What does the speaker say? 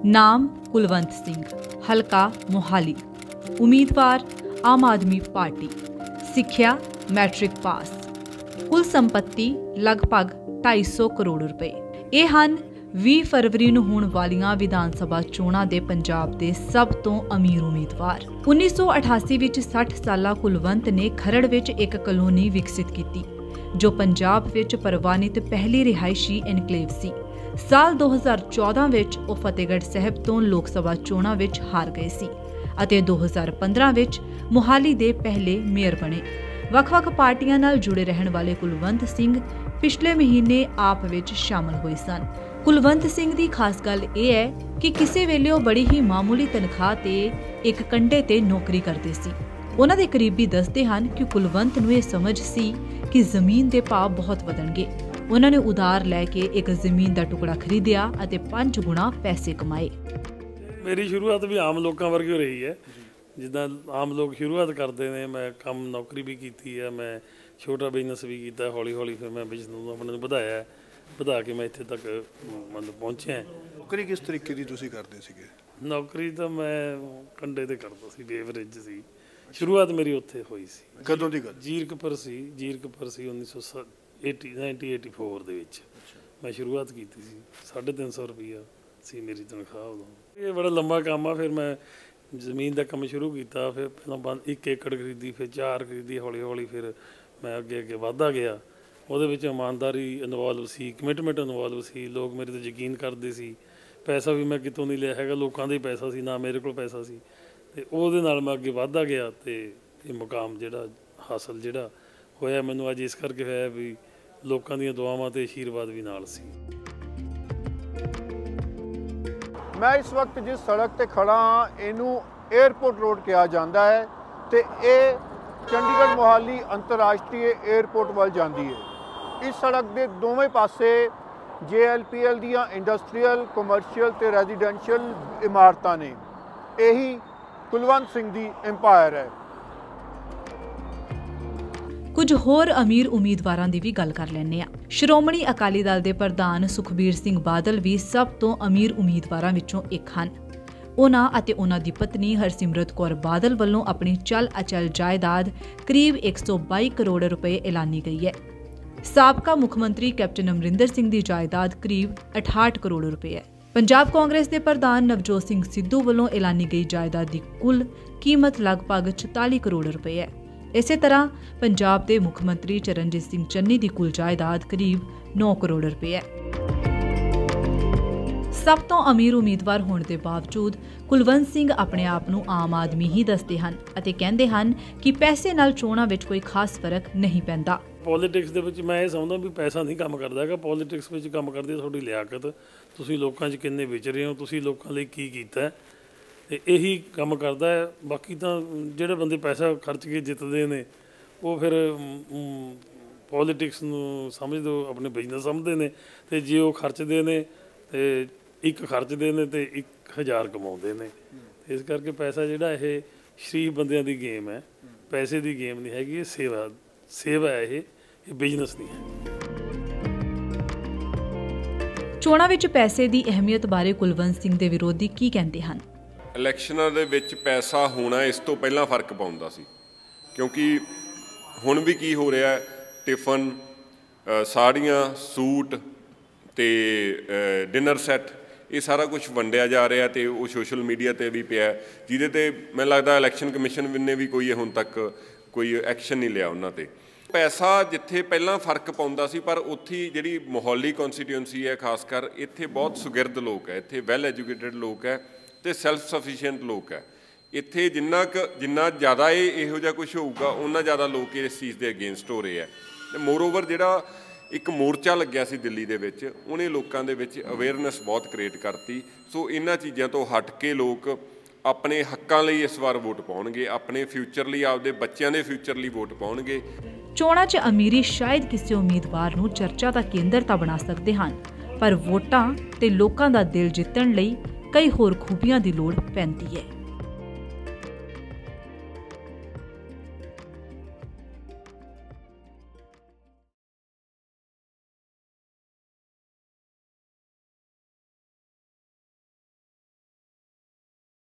नाम कुलवंत सिंह, हलका मोहाली, उम्मीदवार आम आदमी पार्टी, सिक्ख्या मैट्रिक पास, कुल संपत्ति लगभग 250 करोड़ रुपए। ये हन 20 फरवरी ਨੂੰ ਹੋਣ ਵਾਲੀਆਂ ਵਿਧਾਨ ਸਭਾ ਚੋਣਾਂ ਦੇ ਪੰਜਾਬ ਦੇ ਸਭ ਤੋਂ ਅਮੀਰ ਉਮੀਦਵਾਰ। 1988 ਵਿੱਚ 60 ਸਾਲਾ ਕੁਲਵੰਤ ਨੇ ਖਰੜ ਵਿੱਚ ਇੱਕ ਕਲੋਨੀ ਵਿਕਸਿਤ ਕੀਤੀ ਜੋ ਪੰਜਾਬ ਵਿੱਚ ਪ੍ਰਵਾਨਿਤ ਪਹਿਲੀ ਰਿਹਾਇਸ਼ੀ ਐਨਕਲੇਵ ਸੀ। ਸਾਲ 2014 ਵਿੱਚ ਉਹ ਫਤਿਹਗੜ੍ਹ ਸਾਹਿਬ ਤੋਂ ਲੋਕ ਸਭਾ ਚੋਣਾਂ ਵਿੱਚ ਹਾਰ ਗਏ ਸੀ ਅਤੇ 2015 ਵਿੱਚ ਮੋਹਾਲੀ ਦੇ ਪਹਿਲੇ ਮੇਅਰ ਬਣੇ। ਵੱਖ-ਵੱਖ ਪਾਰਟੀਆਂ ਨਾਲ ਜੁੜੇ ਰਹਿਣ ਵਾਲੇ ਕੁਲਵੰਤ ਸਿੰਘ ਪਿਛਲੇ ਮਹੀਨੇ ਆਪ ਵਿੱਚ ਸ਼ਾਮਲ ਹੋਏ ਸਨ। ਕੁਲਵੰਤ ਸਿੰਘ ਦੀ ਖਾਸ ਗੱਲ ਇਹ ਹੈ ਕਿ ਕਿਸੇ ਵੇਲੇ ਉਹ ਬੜੀ ਹੀ ਮਾਮੂਲੀ ਤਨਖਾਹ ਤੇ ਇੱਕ ਕੰਡੇ ਤੇ ਨੌਕਰੀ ਕਰਦੇ ਸੀ। ਉਹਨਾਂ ਦੇ ਕਰੀਬੀ ਦੱਸਦੇ ਹਨ ਕਿ ਕੁਲਵੰਤ ਨੂੰ ਇਹ ਸਮਝ ਸੀ ਕਿ ਜ਼ਮੀਨ ਦੇ ਭਾਅ ਬਹੁਤ ਵਧਣਗੇ। ਉਹਨਾਂ ਨੇ ਉਧਾਰ ਲੈ ਕੇ ਇੱਕ ਜ਼ਮੀਨ ਦਾ ਟੁਕੜਾ ਖਰੀਦਿਆ ਅਤੇ 5 ਗੁਣਾ ਪੈਸੇ ਕਮਾਏ। ਮੇਰੀ ਸ਼ੁਰੂਆਤ ਵੀ ਆਮ ਲੋਕਾਂ ਵਰਗੀ ਰਹੀ ਹੈ, ਜਿੱਦਾਂ ਆਮ ਲੋਕ ਸ਼ੁਰੂਆਤ ਕਰਦੇ ਨੇ। ਮੈਂ ਕੰਮ ਨੌਕਰੀ ਵੀ ਕੀਤੀ ਹੈ, ਮੈਂ ਛੋਟਾ ਬਿਜ਼ਨਸ ਵੀ ਕੀਤਾ। ਹੌਲੀ ਹੌਲੀ ਫਿਰ ਮੈਂ ਬਿਜ਼ਨਸ ਨੂੰ ਆਪਣੇ ਨੂੰ ਵਧਾ ਕੇ ਮੈਂ ਇੱਥੇ ਤੱਕ ਮਤਲਬ ਪਹੁੰਚਿਆ। ਨੌਕਰੀ ਕਿਸ ਤਰੀਕੇ ਦੀ ਤੁਸੀਂ ਕਰਦੇ ਸੀਗੇ? ਨੌਕਰੀ ਤਾਂ ਮੈਂ ਕੰਡੇ ਤੇ ਕਰਦਾ ਸੀ, ਬੇਵਰੇਜ ਸੀ। ਸ਼ੁਰੂਆਤ ਮੇਰੀ ਉੱਥੇ ਹੋਈ ਸੀ। ਕਦੋਂ ਦੀ ਗੱਲ? ਜੀਰਕਪੁਰ ਸੀ 1984 ਦੇ ਵਿੱਚ ਮੈਂ ਸ਼ੁਰੂਆਤ ਕੀਤੀ ਸੀ। 350 ਰੁਪਈਆ ਸੀ ਮੇਰੀ ਤਨਖਾਹ ਉਦੋਂ। ਇਹ ਬੜਾ ਲੰਬਾ ਕੰਮ ਆ। ਫਿਰ ਮੈਂ ਜ਼ਮੀਨ ਦਾ ਕੰਮ ਸ਼ੁਰੂ ਕੀਤਾ। ਫਿਰ ਪਹਿਲਾਂ 1 ਏਕੜ ਖਰੀਦੀ, ਫਿਰ 4 ਖਰੀਦੀ। ਹੌਲੀ ਹੌਲੀ ਫਿਰ ਮੈਂ ਅੱਗੇ ਵੱਧਦਾ ਗਿਆ। ਉਹਦੇ ਵਿੱਚ ਇਮਾਨਦਾਰੀ ਇਨਵੋਲਵ ਸੀ, ਕਮਿਟਮੈਂਟ ਇਨਵੋਲਵ ਸੀ। ਲੋਕ ਮੇਰੇ 'ਤੇ ਯਕੀਨ ਕਰਦੇ ਸੀ। ਪੈਸਾ ਵੀ ਮੈਂ ਕਿਤੋਂ ਨਹੀਂ ਲਿਆ ਹੈਗਾ, ਲੋਕਾਂ ਦਾ ਹੀ ਪੈਸਾ ਸੀ, ਨਾ ਮੇਰੇ ਕੋਲ ਪੈਸਾ ਸੀ। ਅਤੇ ਉਹਦੇ ਨਾਲ ਮੈਂ ਅੱਗੇ ਵੱਧਦਾ ਗਿਆ ਅਤੇ ਇਹ ਮੁਕਾਮ ਜਿਹੜਾ ਹਾਸਲ ਜਿਹੜਾ ਹੋਇਆ ਮੈਨੂੰ ਅੱਜ ਇਸ ਕਰਕੇ ਹੋਇਆ ਵੀ ਲੋਕਾਂ ਦੀਆਂ ਦੁਆਵਾਂ ਅਤੇ ਆਸ਼ੀਰਵਾਦ ਵੀ ਨਾਲ ਸੀ। ਮੈਂ ਇਸ ਵਕਤ ਜਿਸ ਸੜਕ ਤੇ ਖੜਾ ਹਾਂ ਇਹਨੂੰ ਏਅਰਪੋਰਟ ਰੋਡ ਕਿਹਾ ਜਾਂਦਾ ਹੈ ਤੇ ਇਹ ਚੰਡੀਗੜ੍ਹ ਮੋਹਾਲੀ ਅੰਤਰਰਾਸ਼ਟਰੀ ਏਅਰਪੋਰਟ ਵੱਲ ਜਾਂਦੀ ਹੈ। ਇਸ ਸੜਕ ਦੇ ਦੋਵੇਂ ਪਾਸੇ JLPL ਦੀਆਂ ਇੰਡਸਟਰੀਅਲ, ਕਮਰਸ਼ੀਅਲ ਤੇ ਰੈਜ਼ੀਡੈਂਸ਼ੀਅਲ ਇਮਾਰਤਾਂ ਨੇ। ਇਹੀ ਕੁਲਵੰਤ ਸਿੰਘ ਦੀ ਐਮਪਾਇਰ ਹੈ। ਕੁਝ ਹੋਰ ਅਮੀਰ ਉਮੀਦਵਾਰਾਂ ਦੀ ਵੀ ਗੱਲ ਕਰ ਲੈਂਦੇ ਹਾਂ। ਸ਼੍ਰੋਮਣੀ ਅਕਾਲੀ ਦਲ ਦੇ ਪ੍ਰਧਾਨ ਸੁਖਬੀਰ ਸਿੰਘ ਬਾਦਲ ਵੀ ਸਭ ਤੋਂ ਅਮੀਰ ਉਮੀਦਵਾਰਾਂ ਵਿੱਚੋਂ ਇੱਕ ਹਨ। ਉਹਨਾਂ ਅਤੇ ਉਹਨਾਂ ਦੀ ਪਤਨੀ ਹਰਸਿਮਰਤ ਕੌਰ ਬਾਦਲ ਵੱਲੋਂ ਆਪਣੀ ਚਲ ਅਚਲ ਜਾਇਦਾਦ ਕਰੀਬ 122 ਕਰੋੜ ਰੁਪਏ ਐਲਾਨੀ ਗਈ ਹੈ। ਸਾਬਕਾ ਮੁੱਖ ਮੰਤਰੀ ਕੈਪਟਨ ਅਮਰਿੰਦਰ ਸਿੰਘ ਦੀ ਜਾਇਦਾਦ ਕਰੀਬ 68 ਕਰੋੜ ਰੁਪਏ ਹੈ। ਪੰਜਾਬ ਕਾਂਗਰਸ ਦੇ ਪ੍ਰਧਾਨ ਨਵਜੋਤ ਸਿੰਘ ਸਿੱਧੂ ਵੱਲੋਂ ਐਲਾਨੀ ਗਈ ਜਾਇਦਾਦ ਦੀ ਕੁੱਲ ਕੀਮਤ ਲਗਭਗ 44 ਕਰੋੜ ਰੁਪਏ ਹੈ। ਇਸੇ ਤਰ੍ਹਾਂ ਪੰਜਾਬ ਦੇ ਮੁੱਖ ਮੰਤਰੀ ਚਰਨਜੀਤ ਸਿੰਘ ਚੰਨੀ ਦੀ ਕੁੱਲ ਜਾਇਦਾਦ ਕਰੀਬ 9 ਕਰੋੜ ਰੁਪਏ ਹੈ। ਸਭ ਤੋਂ ਅਮੀਰ ਉਮੀਦਵਾਰ ਹੋਣ ਦੇ ਬਾਵਜੂਦ ਕੁਲਵੰਤ ਸਿੰਘ ਆਪਣੇ ਆਪ ਨੂੰ ਆਮ ਆਦਮੀ ਹੀ ਦੱਸਦੇ ਹਨ ਅਤੇ ਕਹਿੰਦੇ ਹਨ ਕਿ ਪੈਸੇ ਨਾਲ ਚੋਣਾਂ ਵਿੱਚ ਕੋਈ ਖਾਸ ਫਰਕ ਨਹੀਂ ਪੈਂਦਾ। ਪੋਲੀਟਿਕਸ ਦੇ ਵਿੱਚ ਮੈਂ ਇਹ ਸਮਝਦਾ ਵੀ ਪੈਸਾ ਨਹੀਂ ਕੰਮ ਕਰਦਾ ਹੈਗਾ। ਪੋਲੀਟਿਕਸ ਵਿੱਚ ਕੰਮ ਕਰਦੀ ਤੁਹਾਡੀ ਲਿਆਕਤ, ਤੁਸੀਂ ਲੋਕਾਂ 'ਚ ਕਿੰਨੇ ਵਿਚਰੇ ਹੋ, ਤੁਸੀਂ ਲੋਕਾਂ ਲਈ ਕੀ ਕੀਤਾ, ਅਤੇ ਇਹੀ ਕੰਮ ਕਰਦਾ ਹੈ। ਬਾਕੀ ਤਾਂ ਜਿਹੜੇ ਬੰਦੇ ਪੈਸਾ ਖਰਚ ਕੇ ਜਿੱਤਦੇ ਨੇ ਉਹ ਫਿਰ ਪੋਲੀਟਿਕਸ ਨੂੰ ਸਮਝਦੇ ਆਪਣੇ ਬਿਜ਼ਨਸ ਸਮਝਦੇ ਨੇ। ਅਤੇ ਜੇ ਉਹ ਖਰਚਦੇ ਨੇ ਅਤੇ 1 ਖਰਚਦੇ ਨੇ ਅਤੇ 1000 ਕਮਾਉਂਦੇ ਨੇ। ਇਸ ਕਰਕੇ ਪੈਸਾ ਜਿਹੜਾ ਇਹ ਸ਼ਰੀਫ ਬੰਦਿਆਂ ਦੀ ਗੇਮ ਹੈ, ਪੈਸੇ ਦੀ ਗੇਮ ਨਹੀਂ ਹੈਗੀ। ਇਹ ਸੇਵਾ ਹੈ, ਇਹ ਬਿਜ਼ਨਸ ਨਹੀਂ ਹੈ। ਚੋਣਾਂ ਵਿੱਚ ਪੈਸੇ ਦੀ ਅਹਿਮੀਅਤ ਬਾਰੇ ਕੁਲਵੰਤ ਸਿੰਘ ਦੇ ਵਿਰੋਧੀ ਕੀ ਕਹਿੰਦੇ ਹਨ? ਇਲੈਕਸ਼ਨਾਂ ਦੇ ਵਿੱਚ ਪੈਸਾ ਹੋਣਾ ਇਸ ਤੋਂ ਪਹਿਲਾਂ ਫਰਕ ਪਾਉਂਦਾ ਸੀ, ਕਿਉਂਕਿ ਹੁਣ ਵੀ ਕੀ ਹੋ ਰਿਹਾ, ਟਿਫਨ, ਸਾੜੀਆਂ, ਸੂਟ ਅਤੇ ਡਿਨਰ ਸੈੱਟ, ਇਹ ਸਾਰਾ ਕੁਛ ਵੰਡਿਆ ਜਾ ਰਿਹਾ ਅਤੇ ਉਹ ਸੋਸ਼ਲ ਮੀਡੀਆ 'ਤੇ ਵੀ ਪਿਆ, ਜਿਹਦੇ 'ਤੇ ਮੈਨੂੰ ਲੱਗਦਾ ਇਲੈਕਸ਼ਨ ਕਮਿਸ਼ਨ ਨੇ ਵੀ ਕੋਈ ਹੁਣ ਤੱਕ ਕੋਈ ਐਕਸ਼ਨ ਨਹੀਂ ਲਿਆ ਉਹਨਾਂ 'ਤੇ। ਪੈਸਾ ਜਿੱਥੇ ਪਹਿਲਾਂ ਫਰਕ ਪਾਉਂਦਾ ਸੀ, ਪਰ ਉੱਥੇ ਜਿਹੜੀ ਮੋਹਾਲੀ ਕੌਂਸਟੀਟਿਊਂਸੀ ਹੈ ਖਾਸ ਕਰ, ਇੱਥੇ ਬਹੁਤ ਸੁਗਿਰਦ ਲੋਕ ਹੈ, ਇੱਥੇ ਵੈਲ ਐਜੂਕੇਟਡ ਲੋਕ ਹੈ ਅਤੇ ਸੈਲਫ ਸਫੀਸ਼ੀਐਂਟ ਲੋਕ ਹੈ। ਇੱਥੇ ਜਿੰਨਾ ਜ਼ਿਆਦਾ ਇਹੋ ਜਿਹਾ ਕੁਛ ਹੋਊਗਾ ਉਨਾ ਜ਼ਿਆਦਾ ਲੋਕ ਇਸ ਚੀਜ਼ ਦੇ ਅਗੇਂਸਟ ਹੋ ਰਹੇ ਹੈ। ਅਤੇ ਮੋਰਓਵਰ ਜਿਹੜਾ ਇੱਕ ਮੋਰਚਾ ਲੱਗਿਆ ਸੀ ਦਿੱਲੀ ਦੇ ਵਿੱਚ, ਉਹਨੇ ਲੋਕਾਂ ਦੇ ਵਿੱਚ ਅਵੇਅਰਨੈਸ ਬਹੁਤ ਕ੍ਰੀਏਟ ਕਰਤੀ। ਸੋ ਇਹਨਾਂ ਚੀਜ਼ਾਂ ਤੋਂ ਹਟ ਕੇ ਲੋਕ ਆਪਣੇ ਹੱਕਾਂ ਲਈ ਇਸ ਵਾਰ ਵੋਟ ਪਾਉਣਗੇ, ਆਪਣੇ ਫਿਊਚਰ ਲਈ, ਆਪਦੇ ਬੱਚਿਆਂ ਦੇ ਫਿਊਚਰ ਲਈ ਵੋਟ ਪਾਉਣਗੇ। ਚੋਣਾਂ 'ਚ ਅਮੀਰੀ ਸ਼ਾਇਦ ਕਿਸੇ ਉਮੀਦਵਾਰ ਨੂੰ ਚਰਚਾ ਦਾ ਕੇਂਦਰ ਤਾਂ ਬਣਾ ਸਕਦੇ ਹਨ, ਪਰ ਵੋਟਾਂ ਤੇ ਲੋਕਾਂ ਦਾ ਦਿਲ ਜਿੱਤਣ ਲਈ ਕਈ ਹੋਰ ਖੂਬੀਆਂ ਦੀ ਲੋੜ ਪੈਂਦੀ ਹੈ।